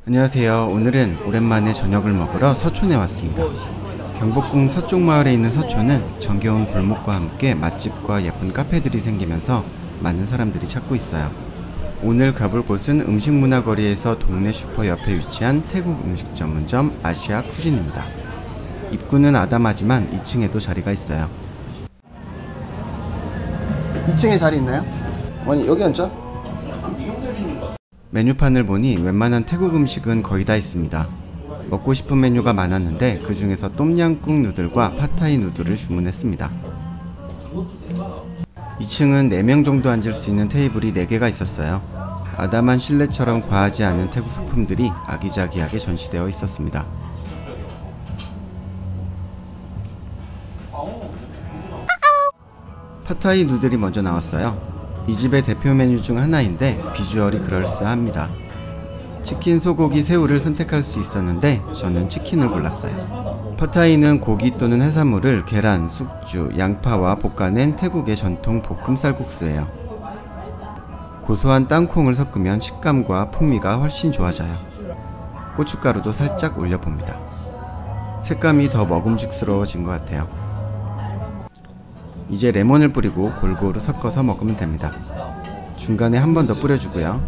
안녕하세요. 오늘은 오랜만에 저녁을 먹으러 서촌에 왔습니다. 경복궁 서쪽 마을에 있는 서촌은 정겨운 골목과 함께 맛집과 예쁜 카페들이 생기면서 많은 사람들이 찾고 있어요. 오늘 가볼 곳은 음식문화거리에서 동네 슈퍼 옆에 위치한 태국 음식 전문점 아시아 쿠진입니다. 입구는 아담하지만 2층에도 자리가 있어요. 2층에 자리 있나요? 아니 여기 앉자. 메뉴판을 보니 웬만한 태국 음식은 거의 다 있습니다. 먹고 싶은 메뉴가 많았는데 그 중에서 똠양꿍 누들과 팟타이 누들을 주문했습니다. 2층은 4명 정도 앉을 수 있는 테이블이 4개가 있었어요. 아담한 실내처럼 과하지 않은 태국 소품들이 아기자기하게 전시되어 있었습니다. 팟타이 누들이 먼저 나왔어요. 이 집의 대표 메뉴 중 하나인데 비주얼이 그럴싸합니다. 치킨, 소고기, 새우를 선택할 수 있었는데 저는 치킨을 골랐어요. 팟타이는 고기 또는 해산물을 계란, 숙주, 양파와 볶아낸 태국의 전통 볶음 쌀국수예요. 고소한 땅콩을 섞으면 식감과 풍미가 훨씬 좋아져요. 고춧가루도 살짝 올려봅니다. 색감이 더 먹음직스러워진 것 같아요. 이제 레몬을 뿌리고 골고루 섞어서 먹으면 됩니다. 중간에 한 번 더 뿌려주고요.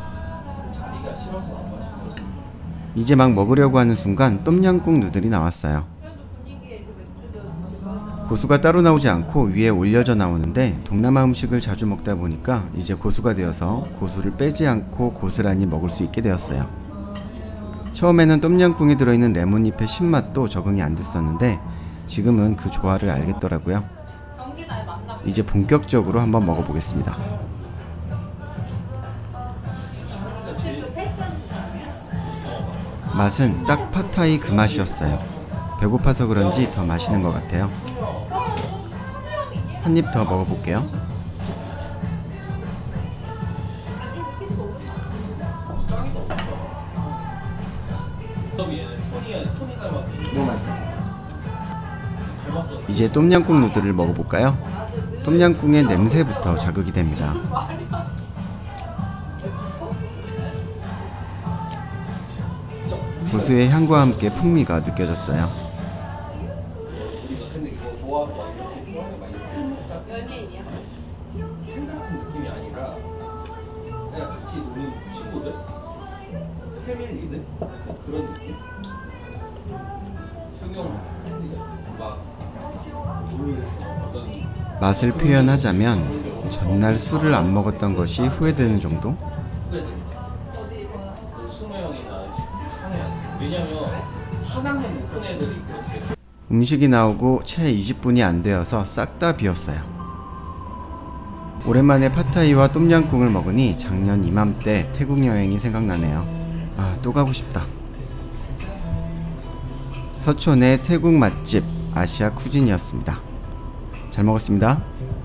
이제 막 먹으려고 하는 순간 똠양꿍 누들이 나왔어요. 고수가 따로 나오지 않고 위에 올려져 나오는데 동남아 음식을 자주 먹다 보니까 이제 고수가 되어서 고수를 빼지 않고 고스란히 먹을 수 있게 되었어요. 처음에는 똠양꿍에 들어있는 레몬잎의 신맛도 적응이 안 됐었는데 지금은 그 조화를 알겠더라고요. 이제 본격적으로 한번 먹어보겠습니다. 맛은 딱 팟타이 그 맛이었어요. 배고파서 그런지 더 맛있는 것 같아요. 한 입 더 먹어볼게요. 너무 맛있어. 이제 똠양꿍 누들을 먹어볼까요? 똠양꿍의 냄새부터 자극이 됩니다. 고수의 향과 함께 풍미가 느껴졌어요. 맛을 표현하자면 전날 술을 안 먹었던 것이 후회되는 정도? 음식이 나오고 채 20분이 안 되어서 싹 다 비었어요. 오랜만에 팟타이와 똠양꿍을 먹으니 작년 이맘때 태국 여행이 생각나네요. 아, 또 가고 싶다. 서촌의 태국 맛집 아시아 쿠진이었습니다. 잘 먹었습니다.